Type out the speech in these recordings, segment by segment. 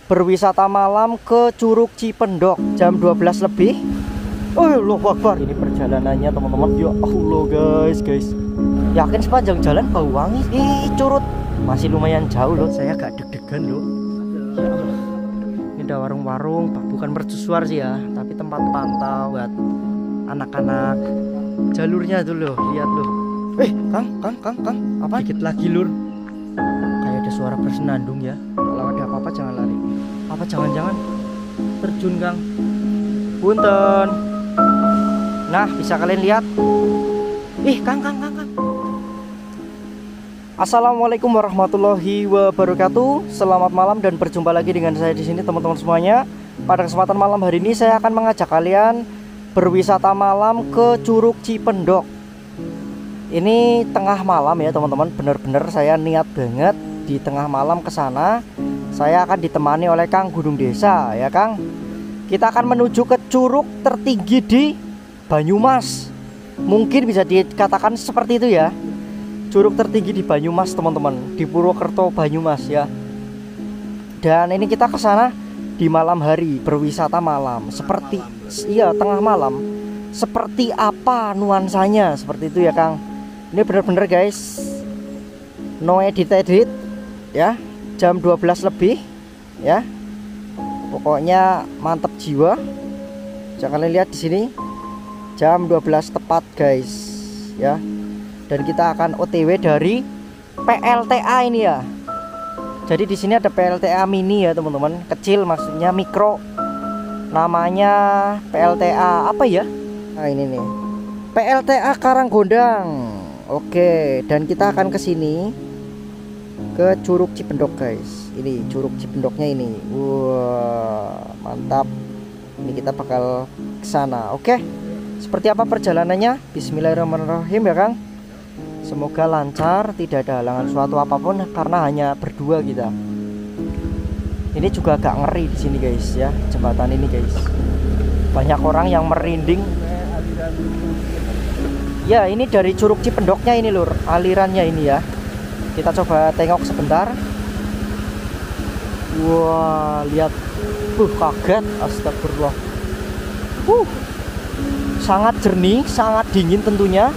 berwisata malam ke Curug Cipendok jam 12 lebih. Oh Allah Akbar, ini perjalanannya teman-teman. Ya Allah guys. Yakin sepanjang jalan bau wangi. Curut masih lumayan jauh loh. Saya agak deg-degan loh. Ya Allah. Ini ada warung-warung, bukan mercusuar sih ya, tapi tempat pantau buat anak-anak. Jalurnya itu loh, lihat loh. Kang, apa? Dikit lagi lur. Kayak ada suara bersenandung ya. Kalau ada apa-apa jangan lari. Apa jangan-jangan terjun Kang? Punten. Nah, bisa kalian lihat. Kang. Assalamualaikum warahmatullahi wabarakatuh. Selamat malam dan berjumpa lagi dengan saya di sini teman-teman semuanya. Pada kesempatan malam hari ini saya akan mengajak kalian berwisata malam ke Curug Cipendok. Ini tengah malam ya teman-teman. Bener-bener saya niat banget di tengah malam ke sana. Saya akan ditemani oleh Kang Gunung Desa ya Kang. Kita akan menuju ke curug tertinggi di Banyumas. Mungkin bisa dikatakan seperti itu ya. Curug tertinggi di Banyumas teman-teman, di Purwokerto Banyumas ya. Dan ini kita ke sana di malam hari, berwisata malam. Seperti iya tengah malam. Seperti apa nuansanya seperti itu ya Kang. Ini bener-bener guys, no edit ya. Jam 12 lebih ya. Pokoknya mantep jiwa. Jangan lihat di sini. Jam 12 tepat guys ya. Dan kita akan OTW dari PLTA ini ya. Jadi di sini ada PLTA mini ya teman-teman, kecil maksudnya mikro. Namanya PLTA apa ya? Nah ini nih. PLTA Karanggondang. Oke, dan kita akan ke sini ke Curug Cipendok guys. Ini Curug Cipendoknya ini. Wah, mantap. Ini kita bakal ke sana. Oke. Seperti apa perjalanannya? Bismillahirrahmanirrahim ya Kang. Semoga lancar, tidak ada halangan suatu apapun karena hanya berdua kita. Ini juga agak ngeri di sini guys ya, jembatan ini guys. Banyak orang yang merinding. Ya, ini dari Curug Cipendoknya ini lur, alirannya ini ya. Kita coba tengok sebentar. Wah, lihat. Kaget, astagfirullah. Sangat jernih, sangat dingin tentunya.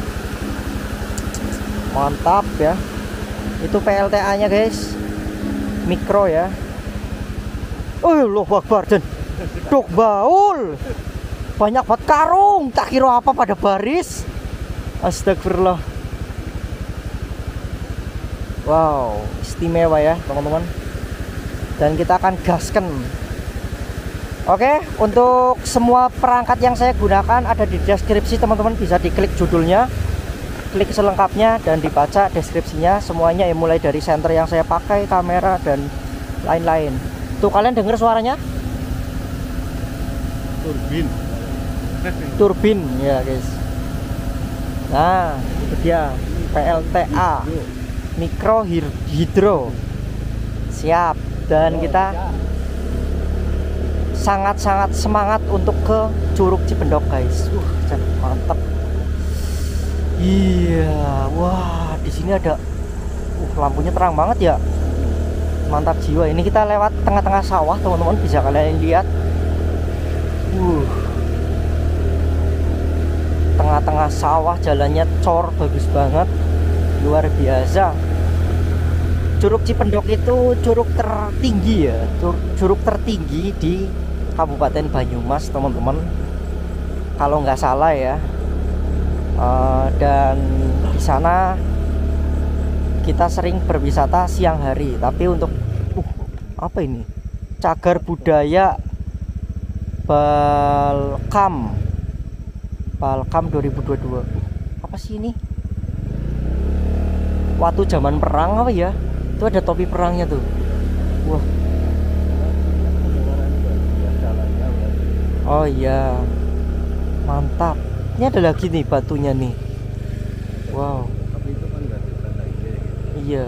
Mantap ya. Itu PLTA nya guys, mikro ya. Loh Akbar dan dok baul. Banyak banget karung. Tak kira apa pada baris. Astagfirullah. Wow, istimewa ya teman-teman. Dan kita akan gaskan. Oke, untuk semua perangkat yang saya gunakan ada di deskripsi teman-teman, bisa diklik judulnya, klik selengkapnya dan dibaca deskripsinya semuanya ya, mulai dari senter yang saya pakai, kamera dan lain-lain. Tuh kalian dengar suaranya? Turbin ya guys. Nah, itu dia PLTA Mikro Hidro. Siap. Dan kita sangat-sangat semangat untuk ke Curug Cipendok guys. Mantap. Iya, wah di sini ada lampunya terang banget ya. Mantap jiwa. Ini kita lewat tengah-tengah sawah teman-teman, bisa kalian lihat. Tengah-tengah sawah, jalannya cor, bagus banget. Luar biasa. Curug Cipendok itu curug tertinggi ya, curug tertinggi di Kabupaten Banyumas teman-teman, kalau nggak salah ya. Dan di sana kita sering berwisata siang hari. Tapi untuk apa ini? Cagar budaya Balkam 2022. Apa sih ini? Waktu zaman perang apa ya? Itu ada topi perangnya tuh. Wah. Oh iya. Mantap. Ini ada lagi nih batunya nih. Wow. Iya.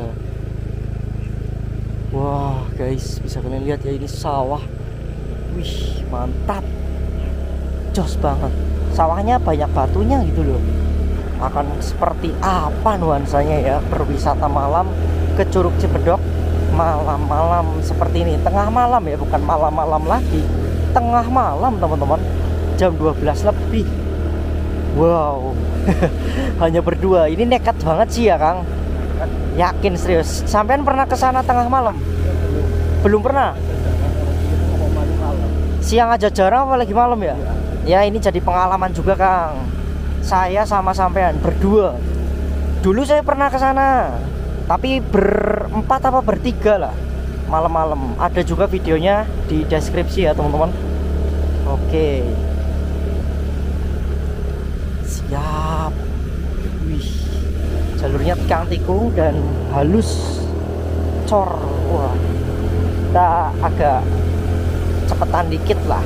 Wah guys, bisa kalian lihat ya, ini sawah. Wih, mantap. Jos banget. Sawahnya banyak batunya gitu loh. Akan seperti apa nuansanya ya berwisata malam ke Curug Cipendok malam-malam seperti ini, tengah malam ya, bukan malam-malam lagi, tengah malam teman-teman, jam 12 lebih. Wow. Hanya berdua, ini nekat banget sih ya Kang. Yakin serius, sampean pernah ke sana tengah malam? Belum pernah. Siang aja jarang, apalagi malam ya. Ya ini jadi pengalaman juga Kang. Saya sama sampean berdua. Dulu saya pernah ke sana, tapi berempat apa bertiga lah, malam-malam. Ada juga videonya di deskripsi ya teman-teman. Oke. Siap. Wih. Jalurnya tikang-tikung dan halus. Cor. Wah. Kita agak cepetan dikit lah.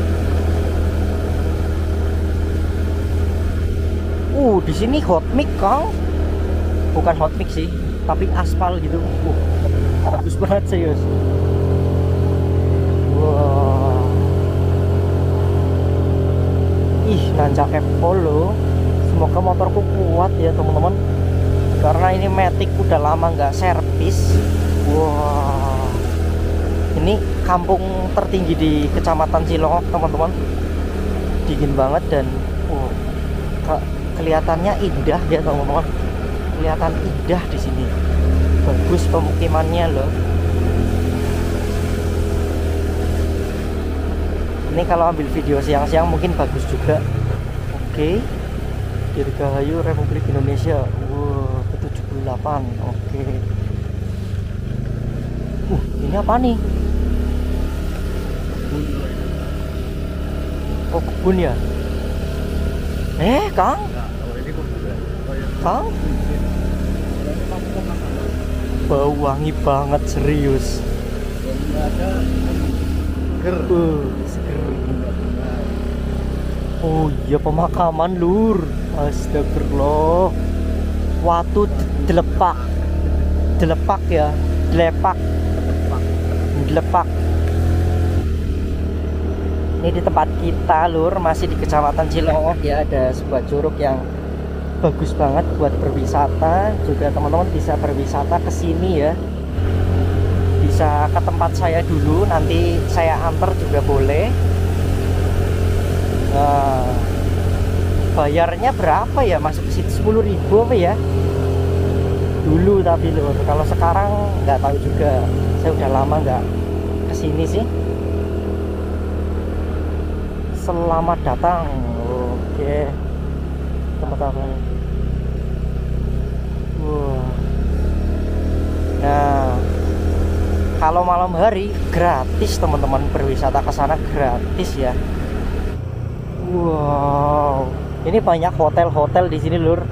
Di sini hot mix Kang. Bukan hot mix sih, tapi aspal gitu. Bagus banget serius. Wow. Ih, nanjak polo. Semoga motorku kuat ya teman-teman. Karena ini Matic udah lama nggak servis. Wow. Ini kampung tertinggi di Kecamatan Cilongok teman-teman. Dingin banget dan kelihatannya indah ya teman-teman. Kelihatan indah di sini. Bagus pemukimannya loh. Ini kalau ambil video siang-siang mungkin bagus juga. Oke. Dirgahayu Republik Indonesia. Wow, ke-78. Oke. Ini apa nih? Oh, kebun ya? Kang? Kang? Bau wangi banget serius. Seger. Oh iya, pemakaman lur. Astagfirullah. Watu delepak ya, delepak. Ini di tempat kita lur, masih di Kecamatan Cilongok ya. Ada sebuah curug yang bagus banget buat berwisata. Juga teman-teman bisa berwisata ke sini ya. Bisa ke tempat saya dulu, nanti saya antar juga boleh. Nah, bayarnya berapa ya masuk ke situ? 10.000 apa ya? Dulu tapi lur, kalau sekarang nggak tahu juga. Saya udah lama nggak kesini sih. Selamat datang. Oke teman-teman. Nah, kalau malam hari gratis teman-teman, berwisata ke sana gratis ya. Wow, ini banyak hotel-hotel di sini lur.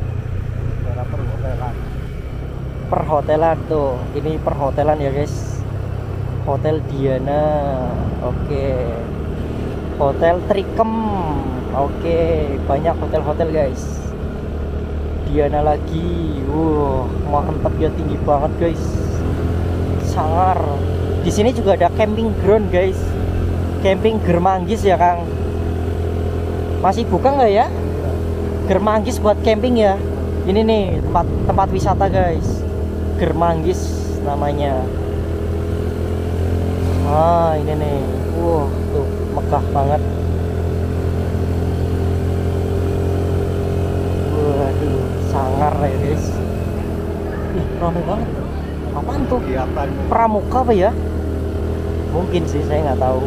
Perhotelan tuh, ini perhotelan ya guys. Hotel Diana. Oke. Hotel Trikem. Oke, banyak hotel-hotel guys. Diana lagi. Mantap ya, tinggi banget guys. Sangar. Di sini juga ada camping ground guys. Camping Germanggis ya Kang. Masih buka nggak ya? Germanggis buat camping ya. Ini nih tempat wisata guys. Germanggis namanya. Ini nih. Tuh megah banget. Waduh, sangar ya guys. Ramai banget. Apaan tuh? Pramuka apa ya? Mungkin sih, saya nggak tahu.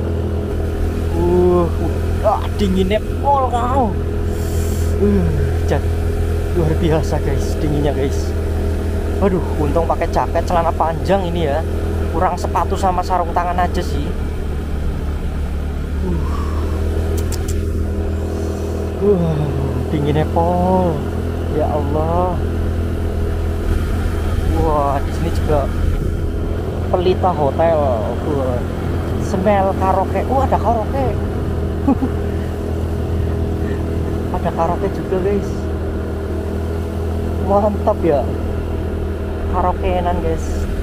Dinginnya pol Kang. Luar biasa guys, dinginnya guys. Waduh, untung pakai jaket, celana panjang ini ya. Kurang sepatu sama sarung tangan aja sih. Dinginnya pol. Ya Allah. Wah, di sini juga Pelita Hotel. Smell karaoke. Ada karaoke. Ada karaoke juga guys. Mantap ya. Karaokean guys.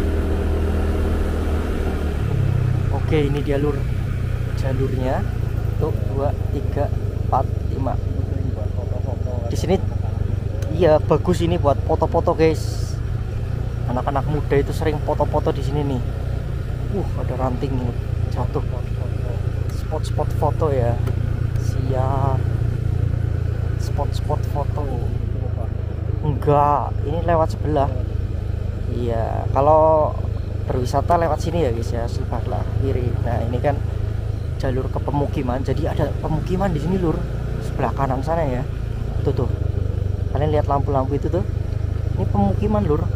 Oke, ini dia lur. Jalurnya. Tuh 2, 3, 4, 5. Di sini iya bagus ini buat foto-foto guys. anak-anak muda itu sering foto-foto di sini nih. Ada ranting nih jatuh. Spot-spot foto ya. Siap. Spot-spot foto. Enggak, ini lewat sebelah. Iya, kalau berwisata lewat sini ya guys ya, sebelah kiri. Nah, ini kan jalur ke pemukiman. Jadi ada pemukiman di sini lur. Sebelah kanan sana ya. Tuh. Kalian lihat lampu-lampu itu tuh. Ini pemukiman lur.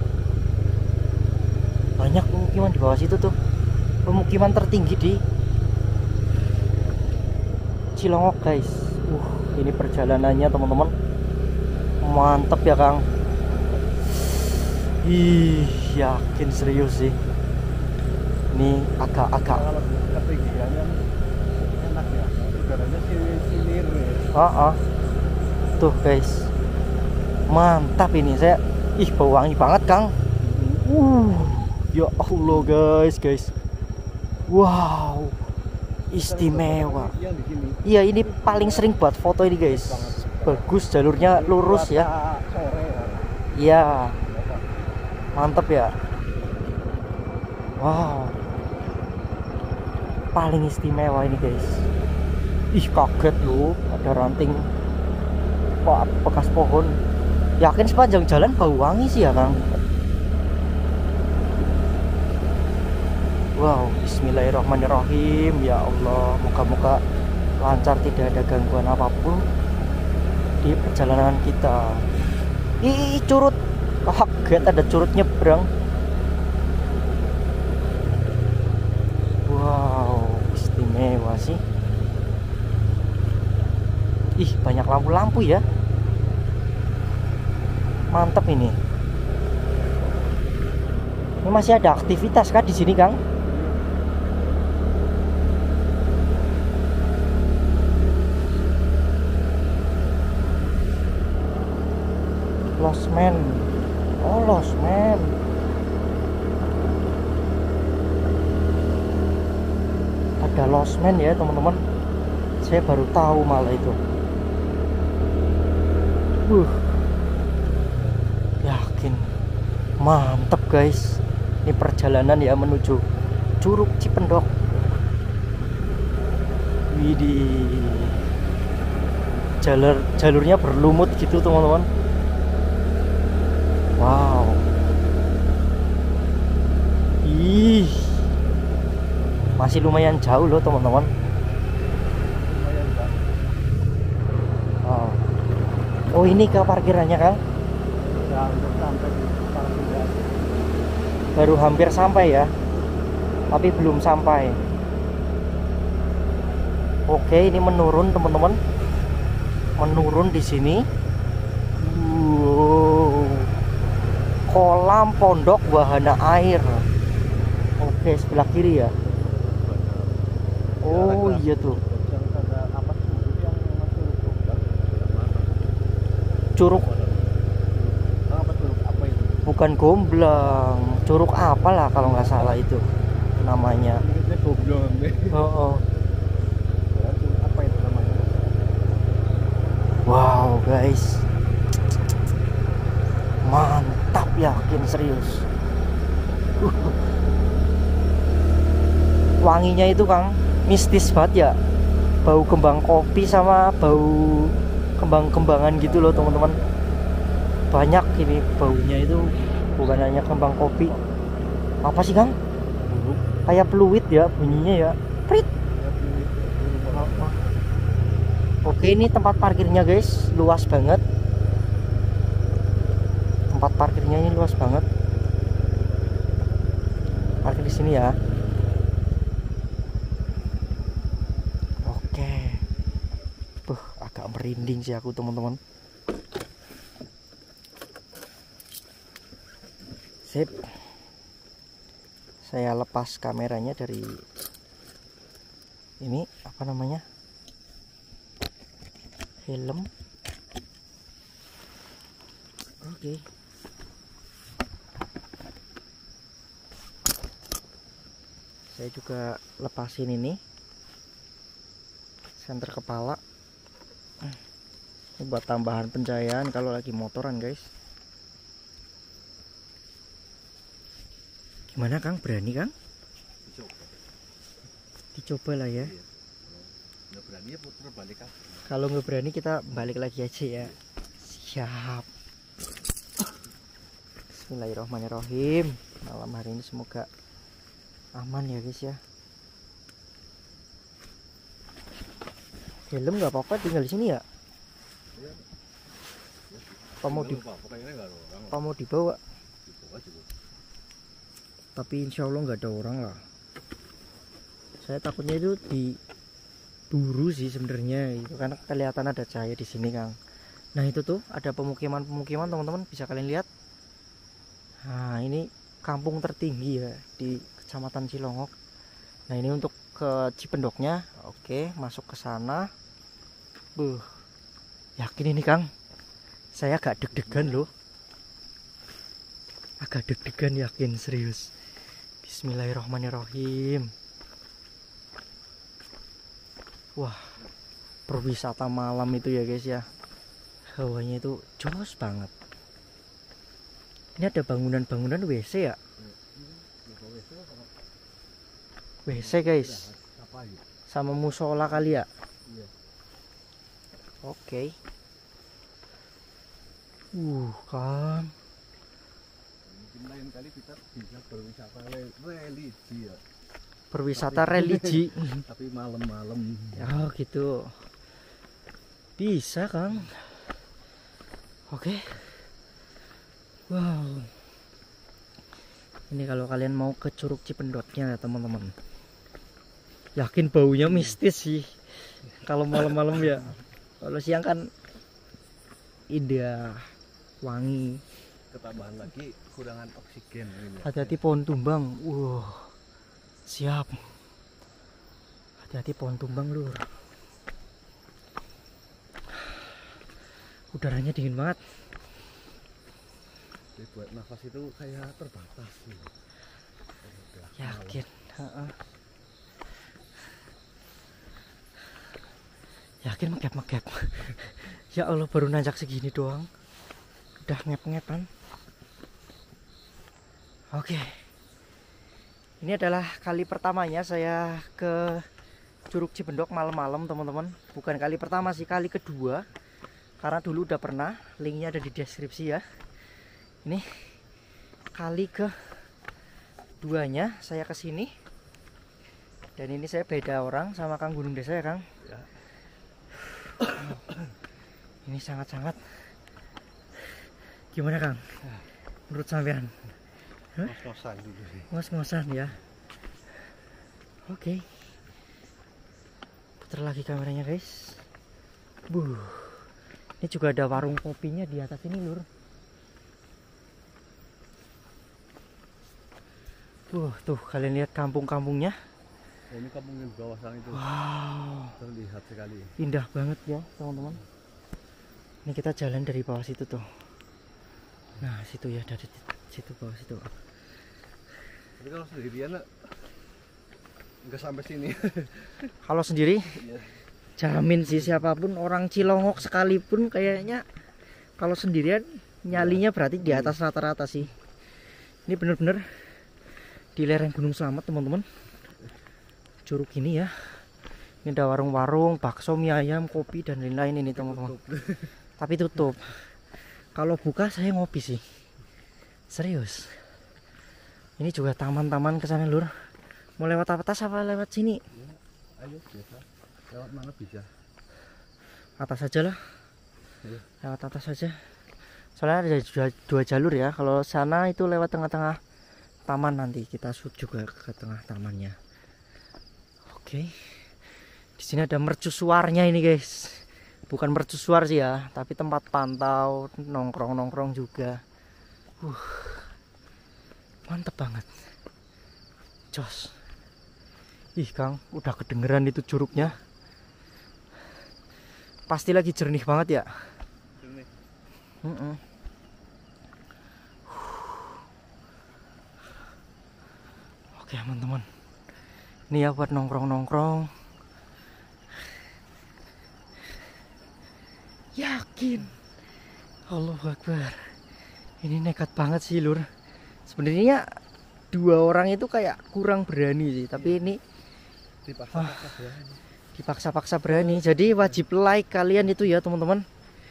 Banyak pemukiman di bawah situ tuh. Pemukiman tertinggi di Cilongok guys. Ini perjalanannya teman-teman. Mantep ya Kang. Yakin serius sih. Ini agak-agak ketinggiannya enak ya. Udaranya silir ya. Tuh guys. Mantap ini saya. Bau wangi banget Kang. Ya Allah guys. Wow. Istimewa. Iya, ini paling sering buat foto ini guys. Bagus, jalurnya lurus ya. Iya. Mantap ya. Wow. Paling istimewa ini guys. Kaget loh, ada ranting bekas pohon. Yakin sepanjang jalan bau wangi sih ya Kang. Wow, bismillahirrahmanirrahim. Ya Allah, moga-moga lancar, tidak ada gangguan apapun di perjalanan kita. Curut. Kaget ada curut nyebrang. Wow, istimewa sih. Banyak lampu-lampu ya. Mantap ini. Ini masih ada aktivitas kah di sini, Kang? Losmen. Oh, losmen. Ada losmen ya, teman-teman. Saya baru tahu malah itu. Yakin. Mantap, guys. Ini perjalanan ya menuju Curug Cipendok. Widih. Jalurnya berlumut gitu, teman-teman. Wow. Masih lumayan jauh loh, teman-teman. Oh, ini ke parkirannya, Kang? Baru hampir sampai ya, tapi belum sampai. Oke, ini menurun, teman-teman. Menurun di sini. Kolam Pondok Wahana Air. Oke, sebelah kiri ya. Oh iya tuh. Curug. Bukan Gomblang. Curug apalah kalau nggak salah itu namanya. Apa itu namanya? Wow guys, mantap, yakin serius. Wanginya itu Kang mistis banget ya, bau kembang kopi sama bau kembang-kembangan gitu loh teman-teman. Banyak ini baunya itu, bukan hanya kembang kopi. Apa sih Kang? Kayak fluid ya bunyinya ya. Prit. Oke, ini tempat parkirnya guys, luas banget. Tempat parkirnya ini luas banget. Parkir di sini ya. Oke. Agak merinding sih aku, teman-teman. Sip. Saya lepas kameranya dari ini, apa namanya? Film. Oke. Saya juga lepasin ini senter kepala. Ini buat tambahan pencahayaan kalau lagi motoran guys. Gimana Kang? Berani Kang? Dicoba. Dicoba lah ya. Iya. Nggak berani ya putar balik kan. Kalau nggak berani kita balik lagi aja ya. Siap. Bismillahirrahmanirrahim. Malam hari ini semoga aman ya guys ya. Helm nggak apa-apa, tinggal di sini ya. Iya. Apa mau Pokoknya nggak ada orang. apa mau dibawa? Dibawa juga. Tapi insya Allah nggak ada orang lah. Saya takutnya itu diburu sih sebenarnya itu, karena kelihatan ada cahaya di sini Kang. Nah itu tuh ada pemukiman teman-teman, bisa kalian lihat. Nah ini kampung tertinggi ya di Kecamatan Cilongok. Nah ini untuk ke Cipendoknya. Oke, masuk ke sana. Yakin ini Kang, saya agak deg-degan loh. Agak deg-degan, yakin, serius. Bismillahirrahmanirrahim. Wah, perwisata malam itu ya guys ya. Hawanya itu jos banget. Ini ada bangunan-bangunan WC ya. WC guys. Sama musola kali ya. Iya. Oke. Kan. Mungkin lain kali kita bisa berwisata religi ya. Berwisata religi. Tapi malam-malam. Oh gitu. Bisa Kang. Oke. Wow. Ini kalau kalian mau ke Curug Cipendotnya teman-teman. Yakin baunya mistis sih. Kalau malam-malam ya. Kalau siang kan indah, wangi. Ketambahan lagi kurangan oksigen ini. Hati-hati pohon tumbang. Siap. Hati-hati pohon tumbang lur. Udaranya dingin banget. Jadi buat nafas itu kayak terbatas nih. Yakin. Yakin mengkep. Ya Allah, baru nanjak segini doang udah ngep-ngepan. Oke. Ini adalah kali pertamanya saya ke Curug Cipendok malam-malam teman-teman. Bukan kali pertama sih, kali kedua. Karena dulu udah pernah, linknya ada di deskripsi ya. Ini kali ke duanya saya kesini. Dan ini saya beda orang sama Kang Gunung Desa ya Kang. Ya. Ini sangat-sangat gimana Kang? Menurut sampean? Ngos-ngosan dulu sih. Ngos-ngosan ya. Oke. Putar lagi kameranya guys. Ini juga ada warung kopinya di atas ini lur. Tuh kalian lihat kampung-kampungnya. Ini kampung yang bawah sana itu. Wow. Terlihat sekali. Indah banget ya teman-teman. Ini kita jalan dari bawah situ tuh. Nah situ ya, dari situ bawah situ. Tapi kalau sendirian nggak sampai sini. Kalau sendiri Iya. jamin sih, siapapun orang Cilongok sekalipun kayaknya kalau sendirian nyalinya berarti di atas rata-rata sih. Ini bener-bener di lereng Gunung Slamet teman-teman. Curug ini ya. Ini ada warung-warung, bakso, mie ayam, kopi dan lain-lain ini teman-teman. Tapi tutup. Kalau buka saya ngopi sih. Serius. Ini juga taman-taman kesana lur. Mau lewat atas apa lewat sini? Ayo biasa. Lewat mana bisa? Atas aja lah. Iya. Lewat atas saja. Soalnya ada dua jalur ya. Kalau sana itu lewat tengah-tengah taman, nanti kita shoot juga ke tengah tamannya. Oke. Di sini ada mercusuarnya ini guys. Bukan mercusuar sih ya, tapi tempat pantau, nongkrong-nongkrong juga. Mantep banget. Jos. Ih Kang, udah kedengeran itu curugnya. Pasti lagi jernih banget ya. Oke teman-teman, ini ya buat nongkrong-nongkrong. Yakin. Allahu Akbar. Ini nekat banget sih lur. Sebenarnya dua orang itu kayak kurang berani sih, tapi ini Dipaksa-paksa berani. dipaksa-paksa berani. Jadi wajib like kalian itu ya teman-teman.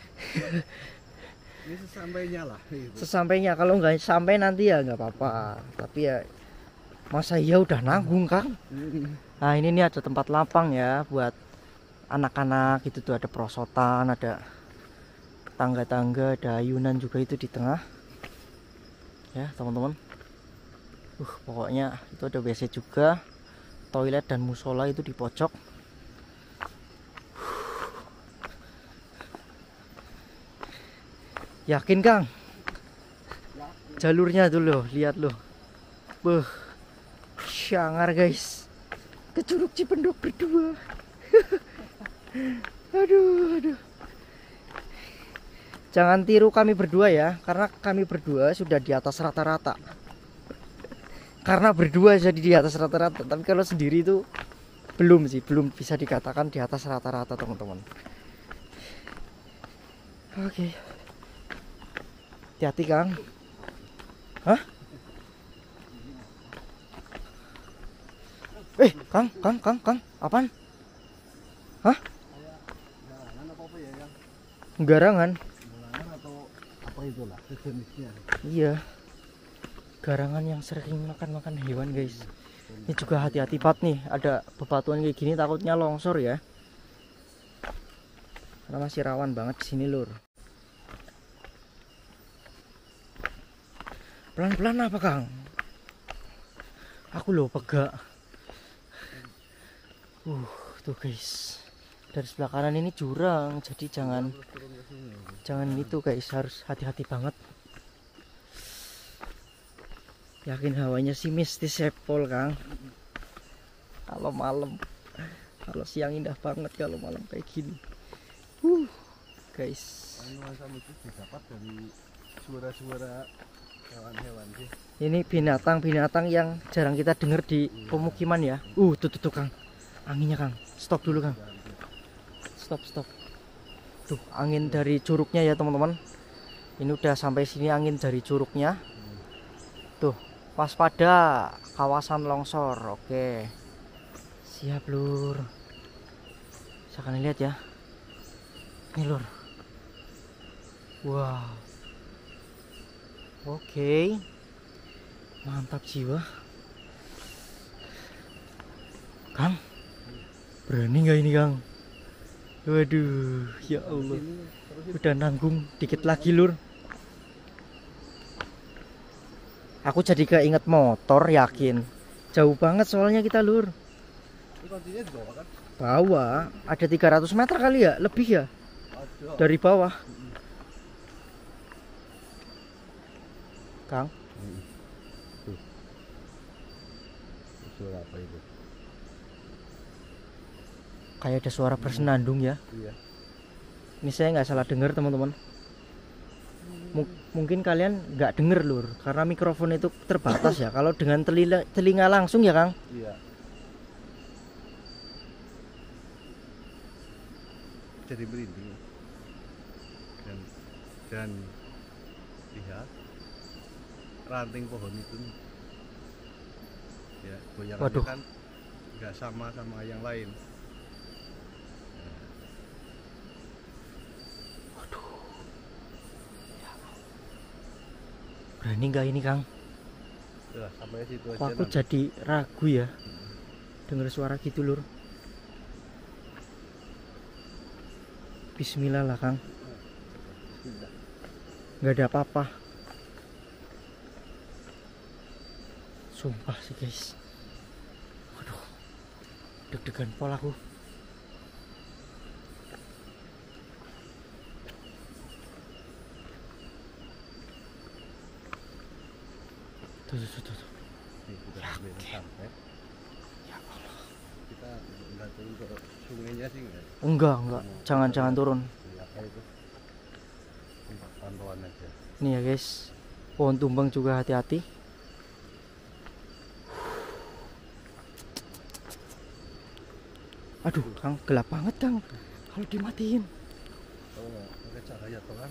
Ini sesampainya lah gitu. Sesampainya, kalau nggak sampai nanti ya nggak apa-apa. Tapi ya masa iya udah nanggung Kang. Nah ini nih ada tempat lapang ya buat anak-anak itu tuh, ada perosotan, ada tangga-tangga, ada ayunan juga itu di tengah. Ya teman-teman. Pokoknya itu ada WC juga, toilet dan musola itu di pojok. Yakin Kang? Jalurnya tuh loh, lihat loh. Syangar guys. Ke Curug Cipendok berdua. Aduh. Jangan tiru kami berdua ya, karena kami berdua sudah di atas rata-rata. Karena berdua jadi di atas rata-rata, tapi kalau sendiri itu belum sih, belum bisa dikatakan di atas rata-rata teman-teman. Oke. Hati-hati Kang. Hah? Kang, apaan? Hah? Garangan. Atau apa itulah sejenisnya. Iya. Garangan yang sering makan hewan guys. Ini juga hati-hati banget nih, ada bebatuan kayak gini takutnya longsor ya. Karena masih rawan banget di sini lur. Pelan-pelan apa Kang? Aku loh pegak. Tuh guys. Dari sebelah kanan ini jurang, jadi jangan itu guys, harus hati-hati banget. Yakin hawanya sih mistis sepol Kang. Kalau malam, kalau siang indah banget, kalau malam kayak gini. Guys. Nuansa itu didapat dari suara-suara hewan-hewan sih. Ini binatang-binatang yang jarang kita dengar di pemukiman ya. Tuh Kang. Anginnya Kang. Stop dulu Kang. Stop. Tuh, angin dari curugnya ya teman-teman. Ini udah sampai sini angin dari curugnya. Tuh. Waspada kawasan longsor. Oke. Siap lur. Bisa kalian lihat ya. Ini lur. Wow. Oke. Mantap jiwa. Kang. Berani nggak ini Kang? Waduh, ya Allah. Udah nanggung dikit lagi lur. Aku jadi keinget motor, yakin. Jauh banget soalnya kita lur. Ini kuncinya di bawah kan? Bawah, ada 300 meter kali ya, lebih ya. Ada. Dari bawah. Kang. Tuh. Suara apa itu? Kayak ada suara bersenandung ya. Iya. Ini saya nggak salah dengar teman-teman. Mungkin kalian nggak denger lur, karena mikrofon itu terbatas ya. Kalau dengan telinga langsung ya Kang. Iya. Jadi merinding. Dan lihat ranting pohon itu nih. Ya, goyangannya Waduh. kan nggak sama yang lain. Berani nggak ini Kang? Udah, sampai situ aja. Kok aku nanti. jadi ragu ya dengar suara gitu lur. Bismillah lah Kang. Nggak ada apa-apa. Sumpah sih guys. Waduh, deg-degan pol aku. Tuh. Nih, udah sampai. Ya Allah. Kita nggak turun ke sungainya sih nggak? Enggak. Jangan turun. Ya, apa itu? Tempat pantauan aja. Nih ya guys. Pohon tumbang juga hati-hati. Aduh, Kang, gelap banget Kang. Kalau dimatiin. Kalau nggak pakai cahaya terang,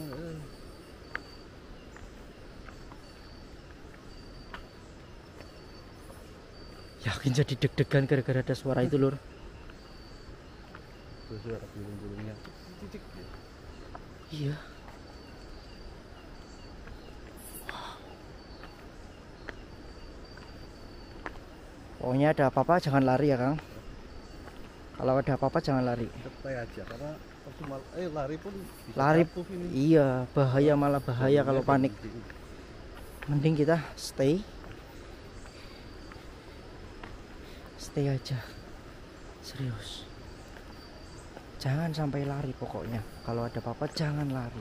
Yakin jadi deg-degan gara-gara ada suara itu, Lur. Terus ada burung-burungnya. Titik ya. Iya. Pokoknya ada apa-apa jangan lari ya, Kang. Kalau ada apa-apa jangan lari. Stay aja karena percuma lari pun bisa Lari, jatuh ini. iya, bahaya, malah bahaya kalau panik. Mending kita stay aja. Serius. Jangan sampai lari pokoknya. Kalau ada apa-apa jangan lari.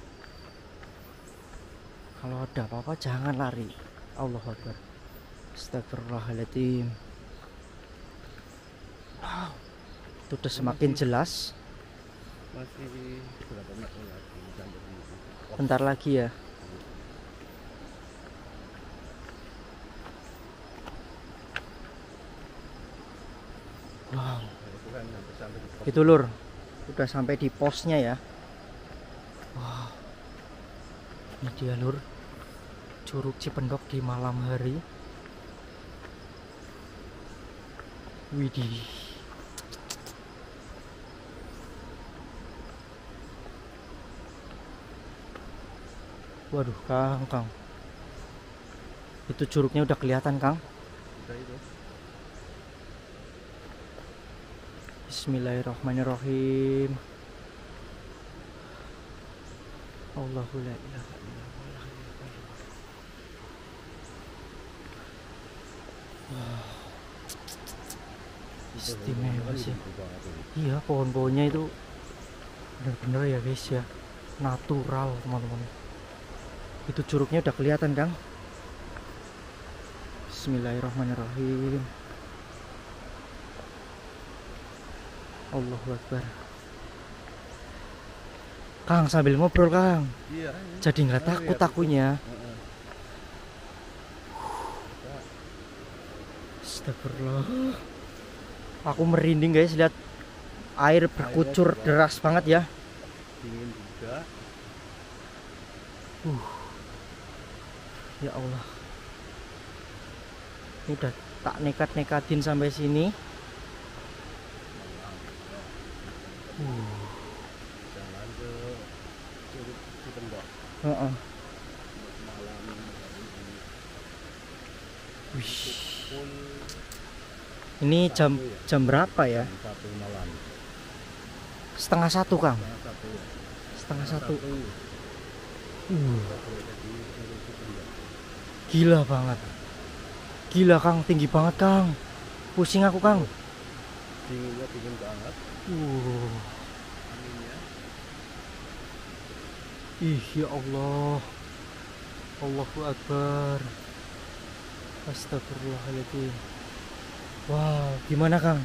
Kalau ada apa-apa jangan lari. Allahu Akbar. Astagfirullahaladzim. Wow. Itu udah semakin jelas. Masih berapa meter lagi sampai sini. Bentar lagi ya. Wow. Itu kan sampai di pos. Itu, Lur. Udah sampai di posnya ya. Wow. Ini dia, Lur. Curug Cipendok di malam hari. Widih. Waduh, Kang. Itu curugnya udah kelihatan, Kang. Udah itu. Bismillahirrahmanirrahim. Allahu la ilaha illallah. Wah. Istimewa sih. Iya, pohon-pohonnya itu bener-bener ya, guys ya. Natural, teman-teman. Itu curugnya udah kelihatan, Kang. Bismillahirrahmanirrahim. Allahu Akbar. Kang, sambil ngobrol, Kang. Iya. Jadi nggak takut akunya. Astagfirullah. Aku merinding, guys, lihat air berkucur deras banget ya. Dingin juga. Ya Allah. Ini udah tak nekat-nekatin sampai sini. Jalan ke Curug Cipendok. Heeh. Malam Wih. pun Ini jam berapa ya? 1 malam. 1:30, Kang. Satu. 1:30. Jadi Curug Cipendok. Gila banget. Gila, Kang, tinggi banget, Kang. Pusing aku, Kang. Dinginnya dingin banget. Anginnya. Ih, ya Allah. Allahu Akbar. Astagfirullahaladzim. Wow, gimana, Kang?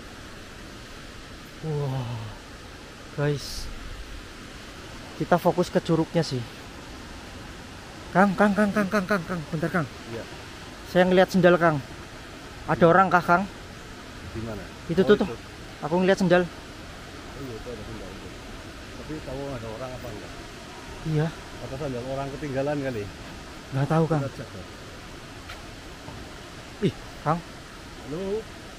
Wow, guys, kita fokus ke curugnya sih. Kang, bentar, Kang. Iya. Saya ngeliat sendal, Kang. Ada orang kah, Kang? Di mana? Itu tuh. Aku ngeliat sendal. Oh, iya, itu ada sendal itu. Tapi tahu ada orang apa enggak? Iya, Atau sandal orang ketinggalan kali? nggak tahu, Kang. Kita cek, Bang. Ih, Kang, Halo.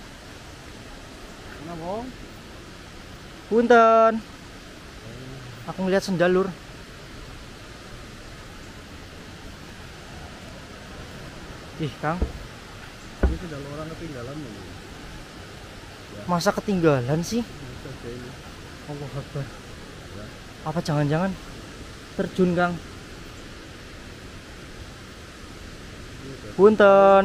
Mana, Bang? punten. Aku ngeliat sendal, Lur. Ih, Kang, Ini sandal orang ketinggalan ini. masa ketinggalan sih? Bisa aja ini. Allah Akbar. Ya. Apa jangan-jangan terjun, Kang? Ini udah. Punten.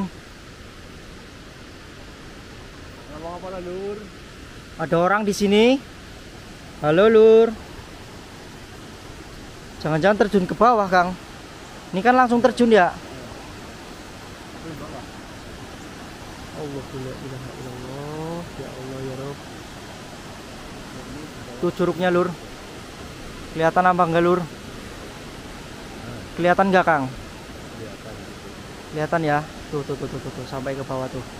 Ngomong apa lah, Lur? Ada orang di sini. Halo, Lur. Jangan-jangan terjun ke bawah, Kang. Ini kan langsung terjun ya? Ini bawah. Allahu la ilaha illallah. Ya Allah ya Rabb. Tuh curugnya, Lur. Kelihatan apa enggak, Lur? Kelihatan enggak, Kang? Kelihatan gitu. Kelihatan ya? Tuh, sampai ke bawah tuh.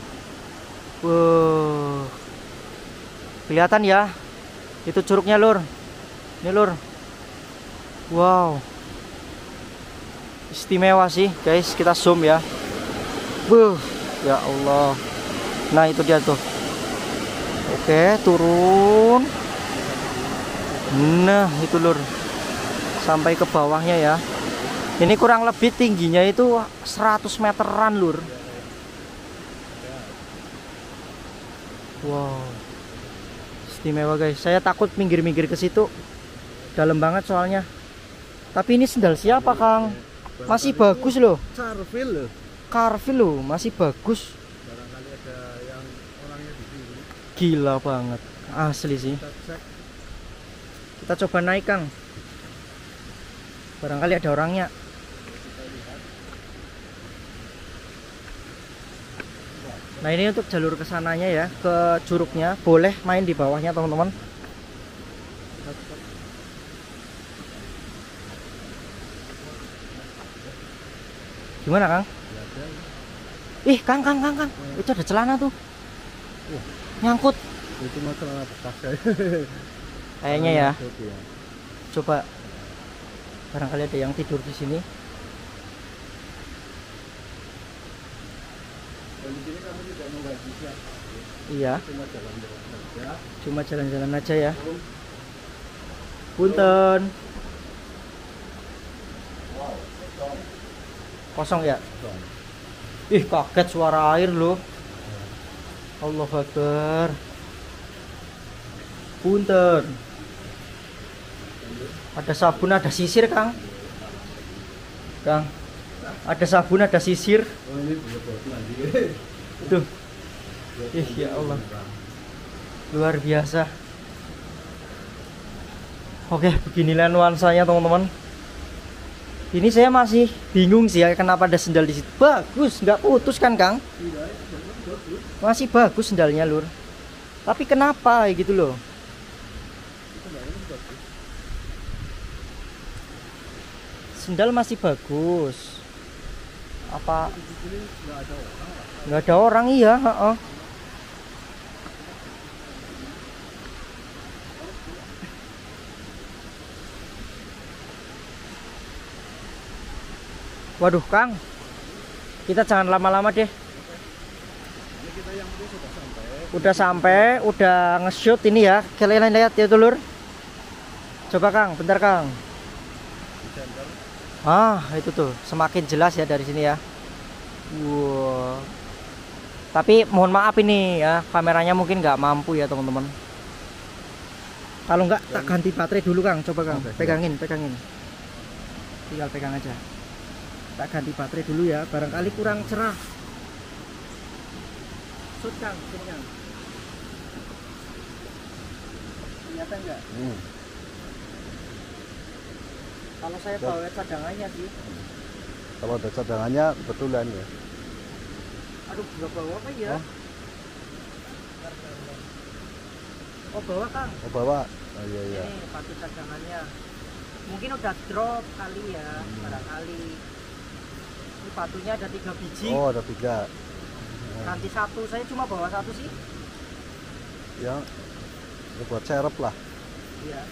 Wow. Kelihatan ya? Itu curugnya, Lur. Ini, Lur. Wow. Istimewa sih, guys. Kita zoom ya. Ya Allah. Nah itu dia tuh. Oke, turun. Nah itu lur, sampai ke bawahnya ya. Ini kurang lebih tingginya itu 100 meteran lur. Wow, istimewa guys. Saya takut minggir-minggir ke situ, dalam banget soalnya. Tapi ini sendal siapa Kang? Masih bagus loh. Carvil loh. Carvil loh, masih bagus. Barangkali ada yang orangnya di sini. Gila banget, asli sih. Kita cek. Kita coba naik Kang. Barangkali ada orangnya. Nah ini untuk jalur kesananya ya, ke curugnya. Boleh main di bawahnya teman-teman. Gimana Kang? Ih Kang. Itu ada celana tuh. Nyangkut. Itu masalah bekas saya. Kayaknya ya. Ya. Coba. Barangkali ada yang tidur di sini. Dan di sini kamu tidak menggaji siapa. Iya. Cuma jalan-jalan saja. Cuma jalan-jalan aja ya. Punten. Kosong ya? Ih kaget suara air loh. Allahu Akbar. Punten. Ada sabun, ada sisir Kang. Kang. Ada sabun, ada sisir. Oh ini buat mandi. Tuh. Ih ya Allah. Luar biasa. Oke, beginilah nuansanya teman-teman. Ini saya masih bingung sih ya kenapa ada sendal di situ. Bagus, nggak putus kan Kang? Masih bagus sendalnya lur. Tapi kenapa gitu loh? Sendal masih bagus. Apa? Nggak ada orang iya. Waduh Kang, kita jangan lama-lama deh. Udah sampai, udah nge-shoot ini ya. Kalian lihat ya lur. Coba Kang, bentar Kang. Ah itu tuh, semakin jelas ya dari sini ya. Wow. Tapi mohon maaf ini ya, kameranya mungkin nggak mampu ya teman-teman. Kalau nggak tak ganti baterai dulu Kang. Coba Kang, pegangin. Tinggal pegang aja. Tak ganti baterai dulu ya, barangkali kurang cerah. Shoot Kang, sini Kang. Kelihatan nggak? Kalau saya bawa cadangannya sih. Kalau ada cadangannya betulan ya. Aduh, nggak bawa apa ya? Oh bawa Kang. Oh bawa. Oh iya. Ini pakai cadangannya. Mungkin udah drop kali ya, barangkali. Ini batunya ada 3 biji. Oh ada 3. Ganti 1, saya cuma bawa 1 sih. Ya buat serep lah. Iya.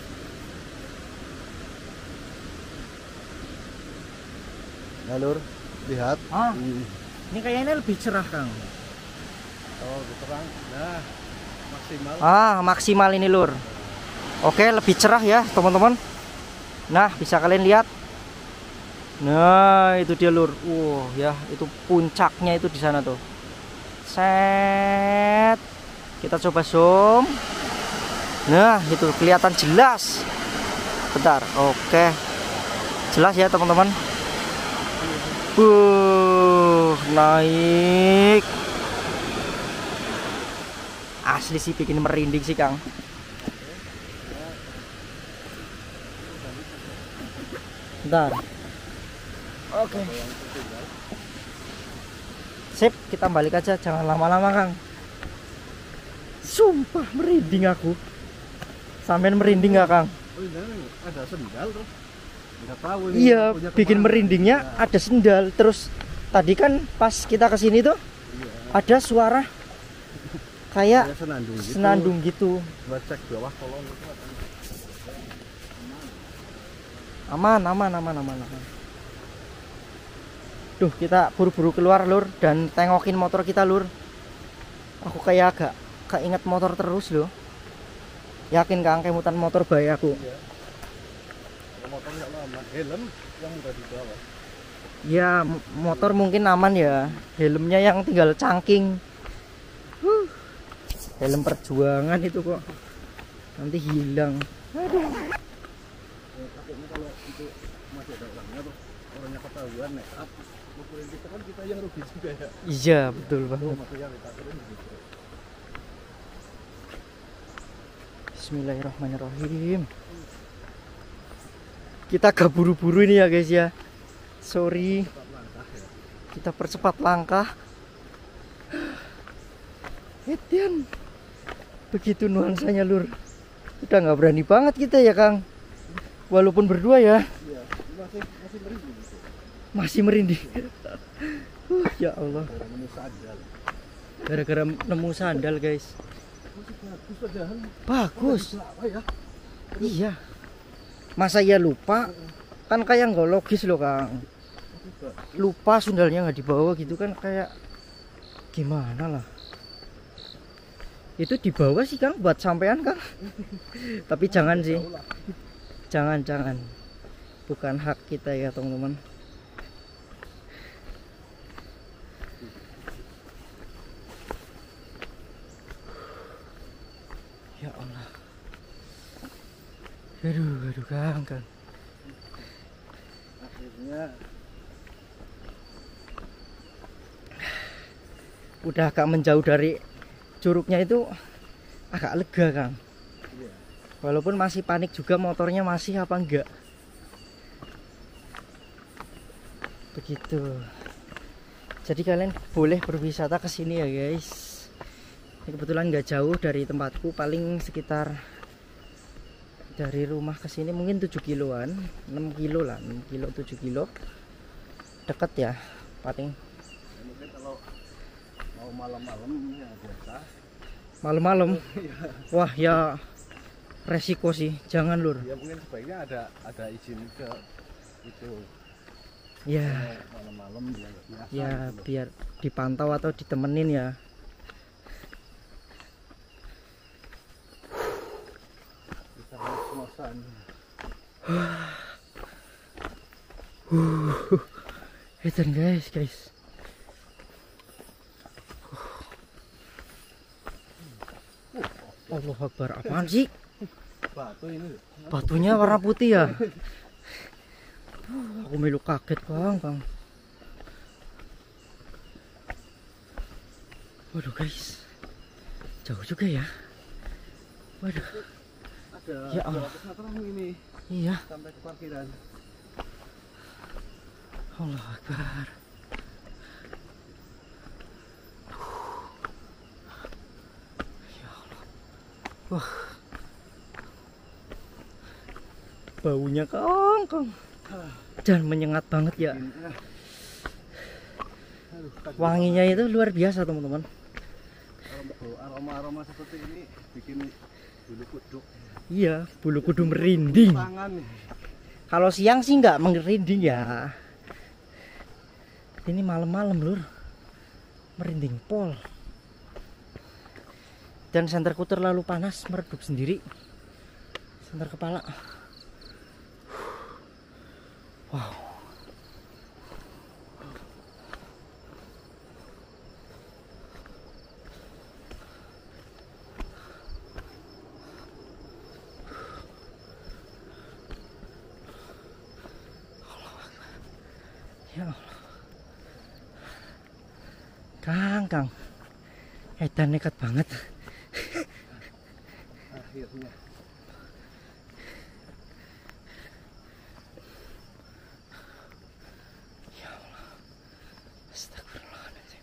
Nah lur, lihat. Ini kayaknya lebih cerah Kang. Oh terang. Nah maksimal. Maksimal ini lur. Oke, lebih cerah ya teman-teman. Nah bisa kalian lihat. Nah itu dia lur. Ya itu puncaknya itu di sana tuh. Set. Kita coba zoom. Nah itu kelihatan jelas. Bentar. Oke. Jelas ya teman-teman. Naik. Asli sih bikin merinding sih Kang. Bentar. Oke. Sip, kita balik aja, jangan lama-lama Kang. Sumpah merinding aku. Sampean merinding nggak Kang? Oh ini ada sendal tuh. Nggak tahu ini Iya, punya bikin kemana. merindingnya ada sendal. Terus tadi kan pas kita kesini tuh ada suara kayak Kayak senandung gitu. senandung gitu. Coba cek bawah kolong itu Aman. Duh, kita buru-buru keluar lur dan tengokin motor kita lur. Aku kayak agak keinget motor terus loh. Yakin Kang, kemutan motor bahaya aku. Iya. Kalau motor nggak lama, helm yang mudah dibawa. Ya motor mungkin aman ya. Helmnya yang tinggal cangking. Helm perjuangan itu kok nanti hilang. Takutnya kalau itu masih ada orangnya tuh, orangnya ketahuan nekat, mukulin kita kan kita yang rugi juga ya. Iya betul banget. Makanya ditakutin gitu. Bismillahirrahmanirrahim. Kita gak buru-buru ini ya guys ya. Sorry. Tetap langkah ya. Kita percepat langkah. Etian. Begitu nuansanya lur. Udah nggak berani banget kita ya Kang. Walaupun berdua ya. Iya, masih merinding gitu. Masih merinding. Ya Allah. Orang ini sadar. Gara-gara nemu sandal guys. Masih bagus padahal. Bagus. Apa ya? Iya. Masa ya lupa? Kan kayak nggak logis loh Kang. Lupa sandalnya nggak dibawa gitu kan kayak gimana lah. Itu dibawa sih Kang buat sampean Kang. Tapi jangan sih. Jangan. Bukan hak kita ya teman-teman. Ya Allah. Aduh Kang. Akhirnya Udah agak menjauh dari curugnya itu agak lega Kang. iya. Walaupun masih panik juga motornya masih apa enggak. Begitu. Jadi kalian boleh berwisata ke sini ya guys. Ini kebetulan nggak jauh dari tempatku, paling sekitar dari rumah ke sini mungkin 7 kiloan, 6 kilo lah, 6 kilo 7 kilo. Deket ya, paling Ya, mungkin kalau mau malam-malam ya biasa. malam-malam. Wah ya resiko sih, jangan lur. Ya mungkin sebaiknya ada izin ke itu. Ya, Malam-malam dia nggak biasa. ya gitu loh. biar dipantau atau ditemenin ya. Bisa ngos-ngosan. Itu guys. Allah Akbar, apaan sih? Batu ini. Batunya warna putih ya? Aku melu kaget Kang. Waduh guys, jauh juga ya. Waduh, Ada Ya Allah. 200 meter ini iya. sampai ke parkiran. Allah Akbar. Ya Allah. Wah. Baunya Kang. Dan menyengat banget ya. Aduh, Wanginya itu luar biasa teman-teman. aroma seperti ini bikin bulu kuduk. Iya, bulu kudu merinding. Tangan nih. Kalau siang sih nggak merinding ya. Ini malam-malam lur, merinding pol. Dan senterku terlalu panas, meredup sendiri. Senter kepala. Wow. Ya Allah. Kang. Edan nekat banget. Akhirnya. Ya Allah. Astagfirullahaladzim.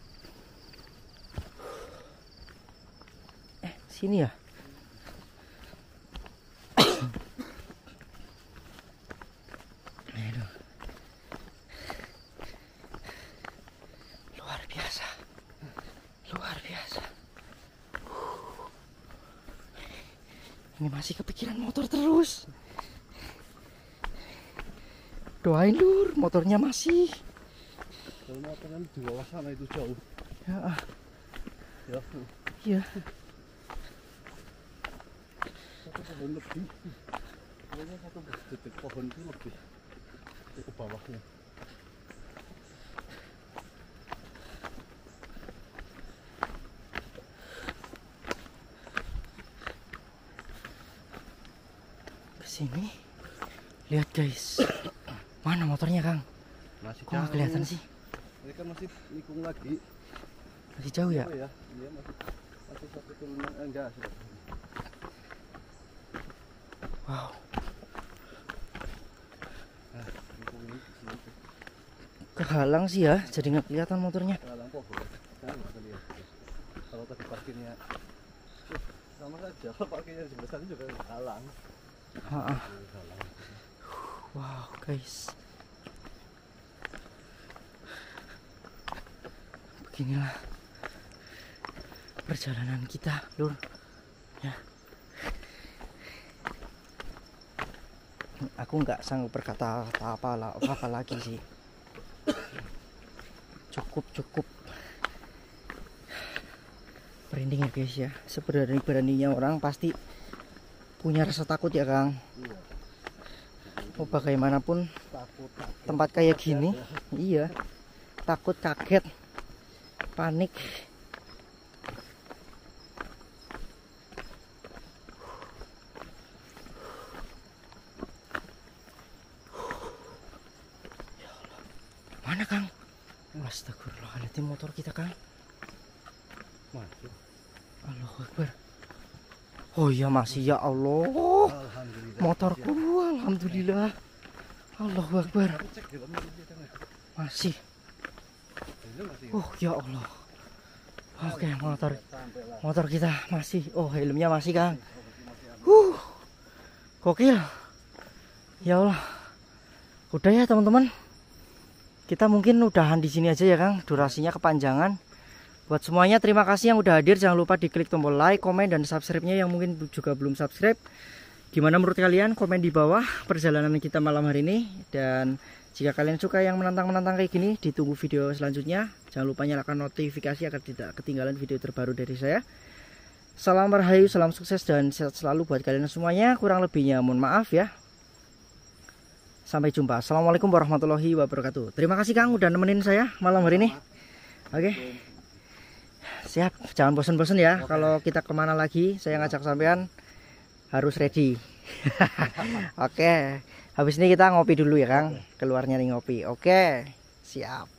Sini ya. Aduh. Luar biasa. Ini masih kepikiran motor terus. Doain lur, motornya masih. Kalau motor kan di bawah sana itu jauh. Ya, Ya. Iya. Satu pohon lebih. Pokoknya satu detik pohon itu lebih ke bawahnya. Kesini. Lihat guys. Mana motornya Kang? Masih Kok nggak kelihatan sih? Ini kan masih nikung lagi. Masih jauh ya? Oh ya, iya masih satu turunan enggak sudah. Wow. Nah, nikung ini di sini tuh. Kehalang sih ya, jadi nggak kelihatan motornya. Halang pohon. Nah, nggak lihat. Kalau tadi parkirnya sama saja, kalau parkirnya di sebelah sana juga halang. Ha-ha. Halang. Wow guys. Beginilah perjalanan kita, Lur. Ya. Aku nggak sanggup berkata apa lagi sih. Cukup merinding ya guys ya. Seberani-beraninya orang pasti punya rasa takut ya Kang. Iya. Mau bagaimanapun Takut. tempat kayak gini, iya, takut, kaget, panik. Mana Kang? Astagfirullahaladzim, motor kita Kang. Masuk. Allahu Akbar. Oh iya masih, ya Allah. Alhamdulillah. Motorku, alhamdulillah. Allahu Akbar. Cek dalamnya dia kan. Masih. Ini masih. Oh ya Allah. Oke, motor Sampai lah. motor kita masih. Oh, helmnya masih Kang. Masih Gokil. Ya Allah. Udah ya teman-teman. Kita mungkin udahan di sini aja ya Kang. Durasinya kepanjangan. Buat semuanya terima kasih yang udah hadir. Jangan lupa diklik tombol like, komen, dan subscribe-nya yang mungkin juga belum subscribe. Gimana menurut kalian? Komen di bawah perjalanan kita malam hari ini. Dan jika kalian suka yang menantang-menantang kayak gini, ditunggu video selanjutnya. Jangan lupa nyalakan notifikasi agar tidak ketinggalan video terbaru dari saya. Salam rahayu, salam sukses, dan sehat selalu buat kalian semuanya. Kurang lebihnya mohon maaf ya. Sampai jumpa. Assalamualaikum warahmatullahi wabarakatuh. Terima kasih Kang udah nemenin saya malam hari ini. Oke. Siap, jangan bosan-bosan ya. Kalau kita kemana lagi, saya ngajak sampean harus ready. Oke, habis ini kita ngopi dulu ya Kang. Keluar nyari ngopi. Oke, siap.